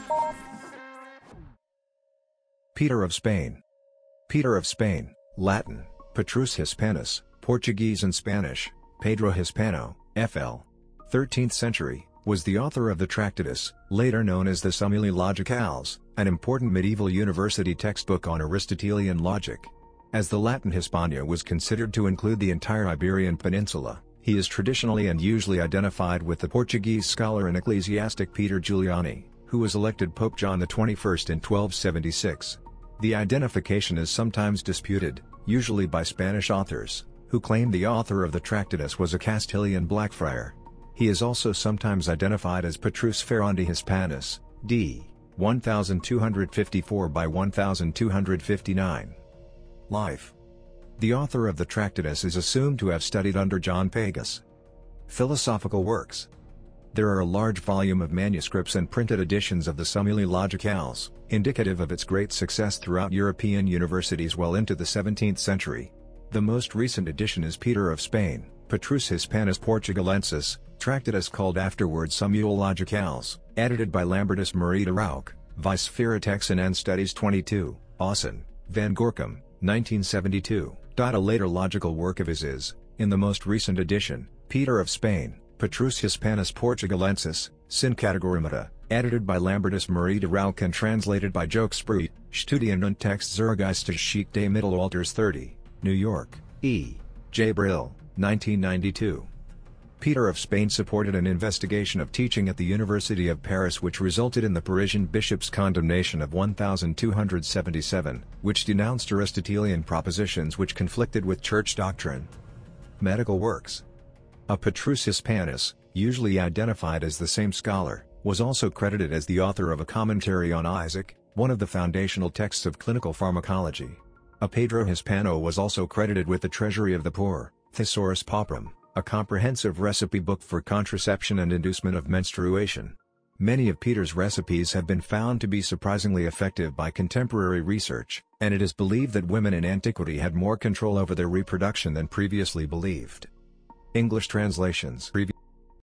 Peter of Spain. Peter of Spain, Latin, Petrus Hispanus, Portuguese and Spanish, Pedro Hispano, FL. 13th century, was the author of the Tractatus, later known as the Summulae Logicales, an important medieval university textbook on Aristotelian logic. As the Latin Hispania was considered to include the entire Iberian peninsula, he is traditionally and usually identified with the Portuguese scholar and ecclesiastic Peter Juliani, who was elected Pope John XXI in 1276. The identification is sometimes disputed, usually by Spanish authors, who claim the author of the Tractatus was a Castilian Blackfriar. He is also sometimes identified as Petrus Ferrandi Hispanus, d. 1254 by 1259. Life. The author of the Tractatus is assumed to have studied under John Pagus. Philosophical works. There are a large volume of manuscripts and printed editions of the Summulae Logicales, indicative of its great success throughout European universities well into the 17th century. The most recent edition is Peter of Spain, Petrus Hispanus Portugalensis, Tractatus called afterwards Summulae Logicales, edited by Lambertus Marie de Rauch, Vice Veritex and Studies 22, Aussen, Van Gorkum, 1972. A later logical work of his is, in the most recent edition, Peter of Spain, Petrus Hispanus Portugalensis, Syncategoremata, edited by Lambertus Marie de Rauch and translated by Joke Spree, Studien und Textzuergeistesgeschichte des Mittelalters 30, New York, E. J. Brill, 1992. Peter of Spain supported an investigation of teaching at the University of Paris which resulted in the Parisian bishop's condemnation of 1277, which denounced Aristotelian propositions which conflicted with church doctrine. Medical works. A Petrus Hispanus, usually identified as the same scholar, was also credited as the author of a commentary on Isaac, one of the foundational texts of clinical pharmacology. A Pedro Hispano was also credited with the Treasury of the Poor, Thesaurus Pauperum, a comprehensive recipe book for contraception and inducement of menstruation. Many of Peter's recipes have been found to be surprisingly effective by contemporary research, and it is believed that women in antiquity had more control over their reproduction than previously believed. English translations.